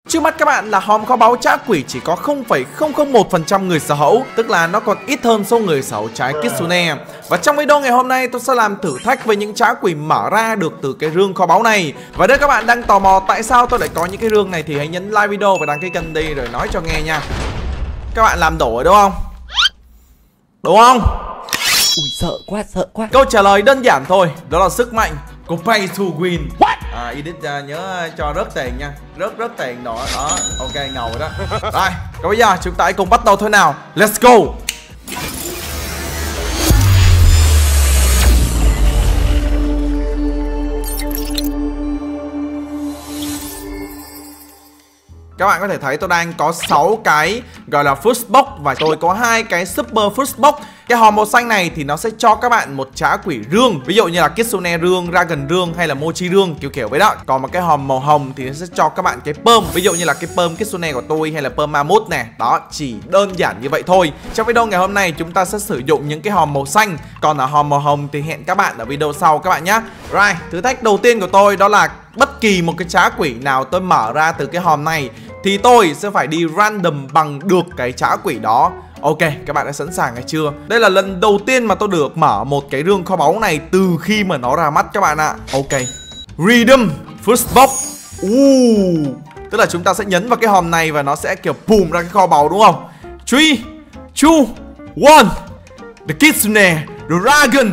Trước mắt các bạn là hòm kho báu trá quỷ chỉ có 0,001% người sở hữu, tức là nó còn ít hơn số người sở hữu trái Kitsune. Và trong video ngày hôm nay tôi sẽ làm thử thách với những trá quỷ mở ra được từ cái rương kho báu này. Và nếu các bạn đang tò mò tại sao tôi lại có những cái rương này thì hãy nhấn like video và đăng ký kênh đi rồi nói cho nghe nha. Các bạn làm đủ rồi đúng không? Đúng không? Ui sợ quá. Câu trả lời đơn giản thôi, đó là sức mạnh của Pay to Win. Edit nhớ cho rớt tiền nha. Rớt tiền đó. Ok ngầu rồi đó. Rồi, còn bây giờ chúng ta hãy cùng bắt đầu thôi nào. Let's go. Các bạn có thể thấy tôi đang có 6 cái gọi là First Box và tôi có 2 cái Super First Box. Cái hòm màu xanh này thì nó sẽ cho các bạn một trá quỷ rương, ví dụ như là Kitsune rương, Dragon rương hay là Mochi rương kiểu vậy đó. Còn một cái hòm màu hồng thì nó sẽ cho các bạn cái perm, ví dụ như là cái perm Kitsune của tôi hay là perm Mammoth nè. Đó, chỉ đơn giản như vậy thôi. Trong video ngày hôm nay chúng ta sẽ sử dụng những cái hòm màu xanh, còn ở hòm màu hồng thì hẹn các bạn ở video sau các bạn nhé. Rồi, thử thách đầu tiên của tôi đó là bất kỳ một cái trá quỷ nào tôi mở ra từ cái hòm này thì tôi sẽ phải đi random bằng được cái trá quỷ đó. Ok, các bạn đã sẵn sàng hay chưa? Đây là lần đầu tiên mà tôi được mở một cái rương kho báu này từ khi mà nó ra mắt các bạn ạ. Ok, Redeem First Box. Tức là chúng ta sẽ nhấn vào cái hòm này và nó sẽ kiểu boom ra cái kho báu đúng không? 3, 2, 1. The Kitsune Dragon.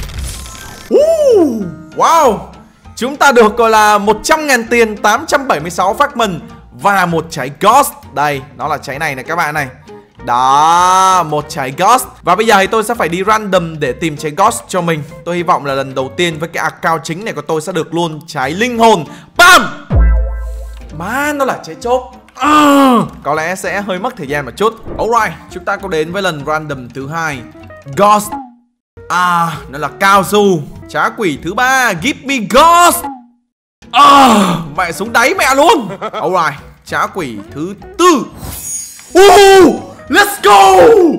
Wow. Chúng ta được gọi là 100.000 tiền, 876 fragment và một trái Ghost. Đây, nó là trái này các bạn này. Đó, một trái Ghost. Và bây giờ thì tôi sẽ phải đi random để tìm trái Ghost cho mình. Tôi hy vọng là lần đầu tiên với cái account chính này của tôi sẽ được luôn trái linh hồn. Bam! Má, nó là trái chốt. Có lẽ sẽ hơi mất thời gian một chút. Alright, chúng ta có đến với lần random thứ 2. Ghost. Nó là cao su. Trá quỷ thứ 3, Give me Ghost. Mẹ xuống đáy mẹ luôn. Alright, trá quỷ thứ 4. Let's go.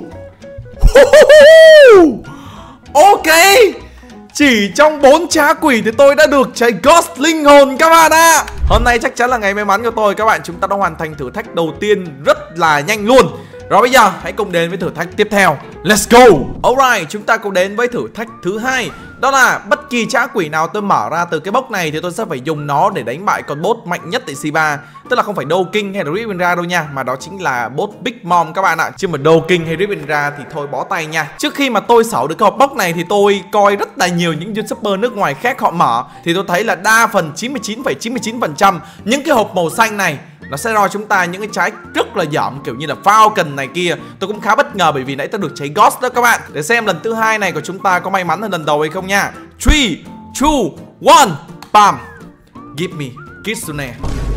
Ok, chỉ trong 4 trá quỷ thì tôi đã được trái Ghost linh hồn các bạn ạ. Hôm nay chắc chắn là ngày may mắn của tôi các bạn. Chúng ta đã hoàn thành thử thách đầu tiên rất là nhanh luôn. Rồi bây giờ hãy cùng đến với thử thách tiếp theo. Let's go. Alright, chúng ta cùng đến với thử thách thứ 2. Đó là bất kỳ trá quỷ nào tôi mở ra từ cái box này thì tôi sẽ phải dùng nó để đánh bại con boss mạnh nhất tại C3. Tức là không phải Doking hay là Ripinra đâu nha, mà đó chính là boss Big Mom các bạn ạ. Chứ mà Doking hay Ripinra thì thôi bó tay nha. Trước khi mà tôi xảo được cái hộp box này thì tôi coi rất là nhiều những YouTuber nước ngoài khác họ mở. Thì tôi thấy là đa phần 99,99% những cái hộp màu xanh này nó sẽ cho chúng ta những cái trái rất là dởm, kiểu như là Falcon này kia. Tôi cũng khá bất ngờ bởi vì nãy tôi được trái Ghost đó các bạn. Để xem lần thứ 2 này của chúng ta có may mắn hơn lần đầu hay không nha. 3, 2, 1. Bam. Give me Kitsune.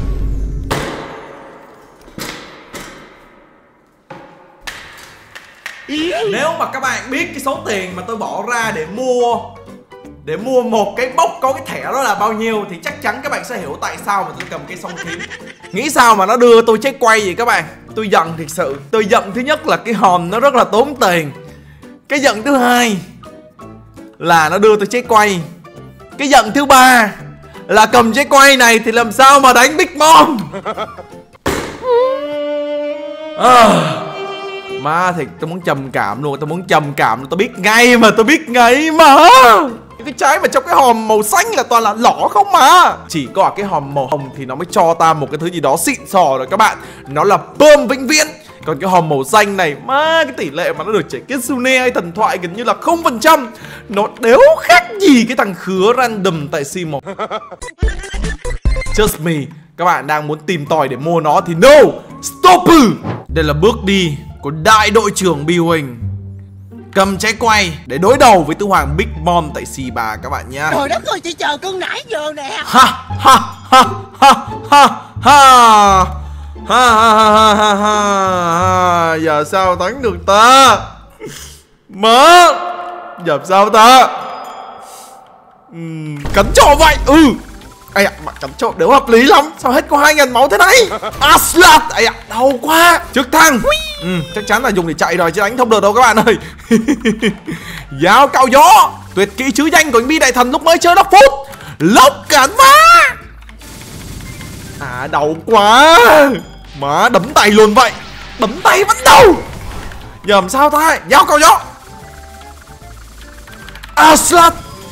Nếu mà các bạn biết cái số tiền mà tôi bỏ ra để mua một cái box có cái thẻ đó là bao nhiêu thì chắc chắn các bạn sẽ hiểu tại sao mà tôi cầm cái song kiếm. Nghĩ sao mà nó đưa tôi trái quay vậy các bạn. Tôi giận thiệt sự. Tôi giận thứ nhất là cái hòm nó rất là tốn tiền. Cái giận thứ hai là nó đưa tôi trái quay. Cái giận thứ ba là cầm trái quay này thì làm sao mà đánh Big Mom. Má thì tôi muốn trầm cảm luôn. Tôi biết ngay mà. Cái trái mà trong cái hòm màu xanh là toàn là lỏ không mà. Chỉ có ở cái hòm màu hồng thì nó mới cho ta một cái thứ gì đó xịn sò rồi các bạn. Nó là bơm vĩnh viễn. Còn cái hòm màu xanh này, má, cái tỷ lệ mà nó được trái Kitsune hay thần thoại gần như là 0%. Nó đéo khác gì cái thằng khứa random tại C1. Just me. Các bạn đang muốn tìm tòi để mua nó thì no. Stop. Đây là bước đi của đại đội trưởng Bill Hình. Cầm trái quay để đối đầu với Tứ Hoàng Big Mom tại C3 các bạn nhá. Trời đất ơi, chị chờ cưng nãy giờ nè. Giờ sao thắng được ta? Má, giờ sao ta? Cắn cho vậy. Ây da, mà cắn cho đều hợp lý lắm. Sao hết có 2.000 máu thế này? Aslat. Ây da, đau quá. Trực thăng. Chắc chắn là dùng để chạy rồi chứ đánh không được đâu các bạn ơi. Dao cao gió. Tuyệt kỹ chứ danh của anh Bi Đại Thần lúc mới chơi nó phút. Lốc cản phá. À đau quá. Má đấm tay luôn vậy. Đấm tay vẫn đau. Giờ làm sao ta? Giao cầu gió. Aslat.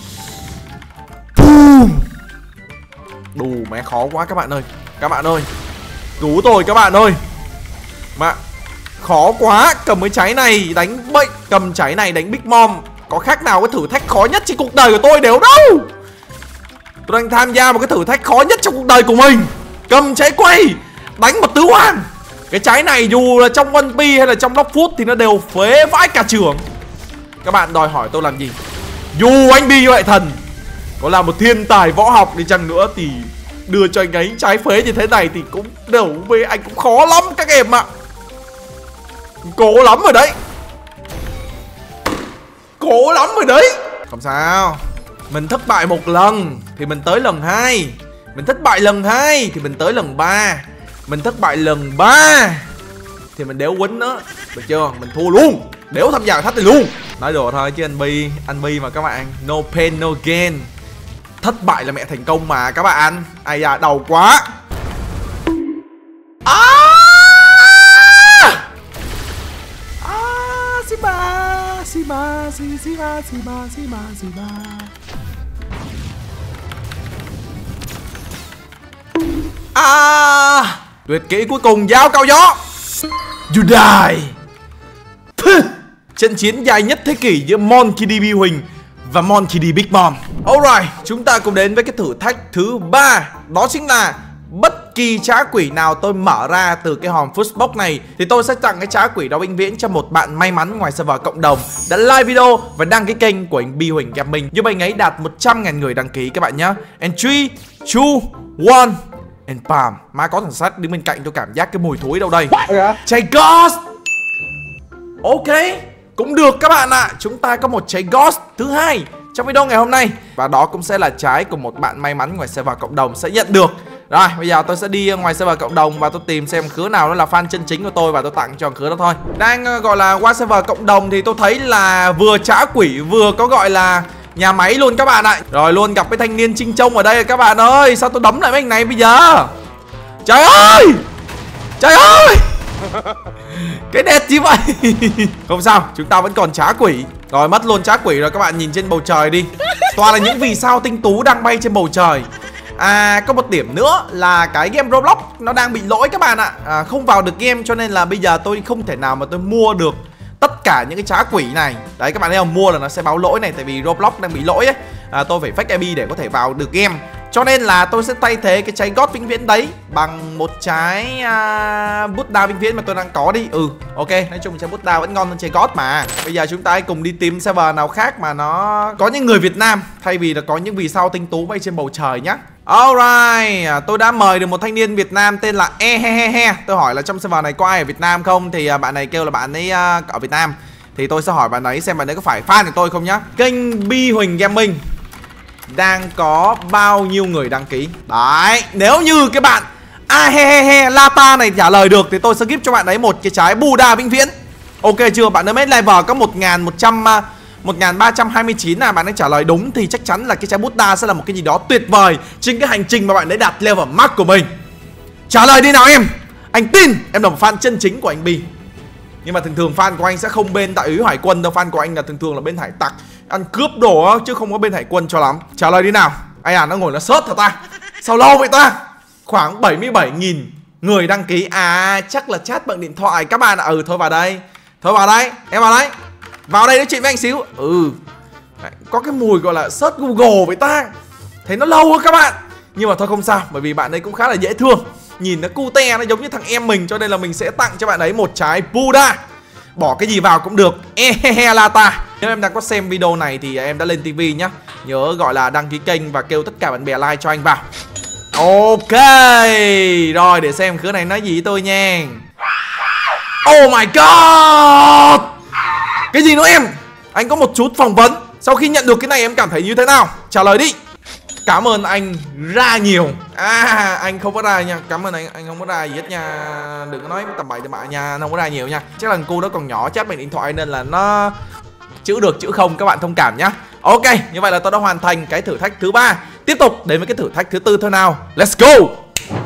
Đù mẹ khó quá các bạn ơi. Các bạn ơi, cứu tôi các bạn ơi. Mà khó quá. Cầm cái cháy này đánh bệnh. Cầm cháy này đánh Big Mom. Có khác nào cái thử thách khó nhất trên cuộc đời của tôi đều đâu. Tôi đang tham gia một cái thử thách khó nhất trong cuộc đời của mình. Cầm cháy quay đánh một tứ hoàng. Cái cháy này dù là trong One Piece hay là trong Log Food thì nó đều phế vãi cả trưởng. Các bạn đòi hỏi tôi làm gì? Dù anh Bi vậy thần có là một thiên tài võ học đi chăng nữa thì đưa cho anh ấy trái phế như thế này thì cũng đấu với anh cũng khó lắm các em ạ. Cố lắm rồi đấy. Cố lắm rồi đấy. Không sao. Mình thất bại một lần thì mình tới lần 2. Mình thất bại lần 2 thì mình tới lần 3. Mình thất bại lần 3 thì mình đéo quýnh nữa. Được chưa? Mình thua luôn. Đéo tham gia thách này luôn. Nói đùa thôi chứ anh Bi mà các bạn. No pain no gain. Thất bại là mẹ thành công mà các bạn. Ai da đầu quá. Tuyệt kỹ cuối cùng giao cao gió. You die. Trận chiến dài nhất thế kỷ giữa Monkey D. Bi Huỳnh và Monkey D. Big Mom. Alright, chúng ta cùng đến với cái thử thách thứ 3. Đó chính là bất kỳ trá quỷ nào tôi mở ra từ cái hòm Footbox này thì tôi sẽ tặng cái trá quỷ đó vĩnh viễn cho một bạn may mắn ngoài server cộng đồng đã like video và đăng ký kênh của anh Bi Huỳnh Gaming giúp anh ấy đạt 100.000 người đăng ký các bạn nhé. And 3, 2, 1 and bam. Má có thằng sắt đứng bên cạnh tôi cảm giác cái mùi thối đâu đây. Cháy Ghost. Ok, cũng được các bạn ạ. Chúng ta có một cháy Ghost thứ 2 trong video ngày hôm nay. Và đó cũng sẽ là trái của một bạn may mắn ngoài server cộng đồng sẽ nhận được. Rồi, bây giờ tôi sẽ đi ngoài server cộng đồng và tôi tìm xem khứa nào nó là fan chân chính của tôi và tôi tặng cho khứa đó thôi. Đang gọi là qua server cộng đồng thì tôi thấy là vừa trá quỷ vừa có gọi là nhà máy luôn các bạn ạ. Rồi luôn gặp cái thanh niên trinh trông ở đây rồi các bạn ơi. Sao tôi đấm lại mấy anh này bây giờ? Trời ơi! Trời ơi! Cái đẹp gì vậy? Không sao, chúng ta vẫn còn trá quỷ. Rồi mất luôn trá quỷ rồi các bạn nhìn trên bầu trời đi. Toàn là những vì sao tinh tú đang bay trên bầu trời. À, có một điểm nữa là cái game Roblox nó đang bị lỗi các bạn ạ. Không vào được game cho nên là bây giờ tôi không thể nào mà tôi mua được tất cả những cái trá quỷ này. Đấy các bạn thấy không, mua là nó sẽ báo lỗi này. Tại vì Roblox đang bị lỗi ấy. Tôi phải fake IP để có thể vào được game. Cho nên là tôi sẽ thay thế cái trái God vĩnh viễn đấy bằng một trái Buddha vĩnh viễn mà tôi đang có đi. Ok, nói chung trái Buddha vẫn ngon hơn trái God mà. Bây giờ chúng ta hãy cùng đi tìm server nào khác mà nó có những người Việt Nam thay vì là có những vì sao tinh tú bay trên bầu trời nhá. Alright, tôi đã mời được một thanh niên Việt Nam tên là Ehehehe. Tôi hỏi là trong server này có ai ở Việt Nam không thì bạn này kêu là bạn ấy ở Việt Nam. Thì tôi sẽ hỏi bạn ấy xem bạn ấy có phải fan của tôi không nhá. Kênh Bi Huỳnh Gaming đang có bao nhiêu người đăng ký? Đấy, nếu như cái bạn Ahehehe Lata này trả lời được thì tôi sẽ give cho bạn ấy một cái trái Buddha vĩnh viễn. Ok chưa? Bạn ấy mới level có 1329 là bạn ấy trả lời đúng thì chắc chắn là cái trái Buddha sẽ là một cái gì đó tuyệt vời trên cái hành trình mà bạn ấy đạt level max của mình. Trả lời đi nào em. Anh tin em là một fan chân chính của anh Bi. Nhưng mà thường thường fan của anh sẽ không bên đại úy hải quân đâu. Fan của anh là thường là bên hải tặc ăn cướp đồ chứ không có bên hải quân cho lắm. Trả lời đi nào. Ai à nó ngồi nó search hả ta? Sao lâu vậy ta? Khoảng 77.000 người đăng ký. À chắc là chat bằng điện thoại các bạn ạ. Thôi vào đây. Thôi vào đây. Em vào đây. Vào đây nói chuyện với anh xíu. Có cái mùi gọi là search Google vậy ta. Thấy nó lâu quá các bạn. Nhưng mà thôi không sao. Bởi vì bạn ấy cũng khá là dễ thương. Nhìn nó cute, nó giống như thằng em mình. Cho nên là mình sẽ tặng cho bạn ấy một trái Buddha. Bỏ cái gì vào cũng được. Ehehe Lata. Nếu em đang có xem video này thì em đã lên TV nhá. Nhớ gọi là đăng ký kênh và kêu tất cả bạn bè like cho anh vào. Ok. Rồi để xem khứa này nói gì với tôi nha. Oh my god. Cái gì nữa em? Anh có một chút phỏng vấn. Sau khi nhận được cái này em cảm thấy như thế nào? Trả lời đi. Cảm ơn anh ra nhiều. Anh không có ra nha. Cảm ơn anh không có ra gì hết nha. Đừng có nói tầm bậy tầm bạ nha. Anh không có ra nhiều nha. Chắc là cô đó còn nhỏ chat bằng điện thoại nên là nó chữ được chữ không, các bạn thông cảm nhá. Ok, như vậy là tôi đã hoàn thành cái thử thách thứ 3. Tiếp tục đến với cái thử thách thứ 4 thôi nào. Let's go.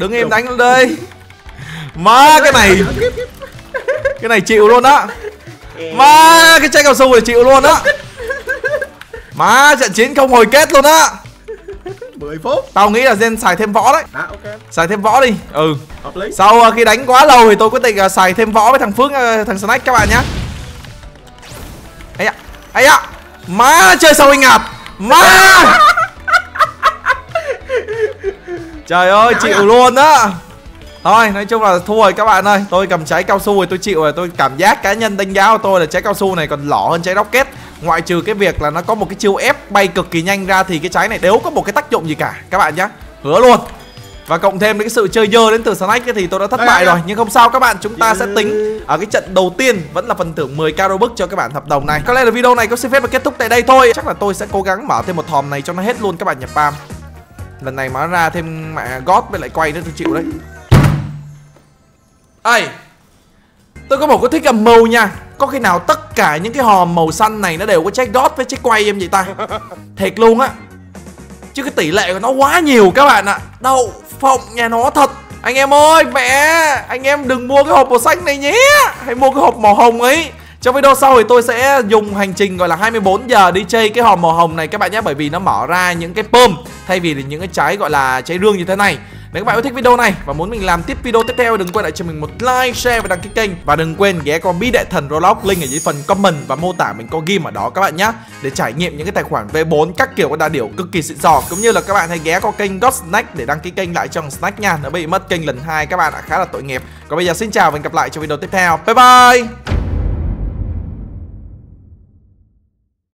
Đứng im đánh luôn đây. Má cái này chịu luôn á. Má cái trái cao su này chịu luôn á. Má trận chiến không hồi kết luôn á. 10 phút. Tao nghĩ là nên xài thêm võ đấy. Ok. Xài thêm võ đi. Ừ. Hợp lý. Sau khi đánh quá lâu thì tôi quyết định xài thêm võ với thằng Phước, thằng Snack các bạn nhé. Ấy ạ. Má chơi sao anh ngạt. Má. Trời ơi chịu luôn á. Thôi nói chung là thua rồi các bạn ơi. Tôi cầm trái cao su rồi tôi chịu rồi. Tôi cảm giác cá nhân đánh giá của tôi là trái cao su này còn lỏ hơn trái rocket. Ngoại trừ cái việc là nó có một cái chiêu ép bay cực kỳ nhanh ra thì cái trái này đều có một cái tác dụng gì cả các bạn nhé. Hứa luôn. Và cộng thêm cái sự chơi dơ đến từ Snack thì tôi đã thất bại rồi. Nhưng không sao các bạn, chúng ta sẽ tính ở cái trận đầu tiên vẫn là phần thưởng 10k Robux cho các bạn hợp đồng này. Có lẽ là video này có xin phép và kết thúc tại đây thôi. Chắc là tôi sẽ cố gắng mở thêm một hòm này cho nó hết luôn các bạn nhập spam. Lần này mở ra thêm mẹ God với lại quay nữa tôi chịu đấy. Ê, tôi có một cái thích cầm màu nha. Có khi nào tất cả những cái hòm màu xanh này nó đều có trái God với trái quay em vậy ta? Thiệt luôn á. Chứ cái tỷ lệ của nó quá nhiều các bạn ạ. Đậu phộng nhà nó thật. Anh em ơi, mẹ, anh em đừng mua cái hộp màu xanh này nhé. Hãy mua cái hộp màu hồng ấy. Trong video sau thì tôi sẽ dùng hành trình gọi là 24 giờ đi chơi cái hòm màu hồng này các bạn nhé. Bởi vì nó mở ra những cái pom thay vì là những cái trái gọi là trái rương như thế này. Nếu các bạn yêu thích video này và muốn mình làm tiếp video tiếp theo, đừng quên lại cho mình một like, share và đăng ký kênh. Và đừng quên ghé qua Bí Đại Thần Roblox, link ở dưới phần comment và mô tả mình có ghim ở đó các bạn nhé. Để trải nghiệm những cái tài khoản V4 các kiểu của đa điểu cực kỳ xịn sò. Cũng như là các bạn hãy ghé qua kênh God Snack để đăng ký kênh lại cho Snack nha. Nó bị mất kênh lần 2 các bạn ạ, khá là tội nghiệp. Còn bây giờ xin chào và hẹn gặp lại trong video tiếp theo. Bye bye.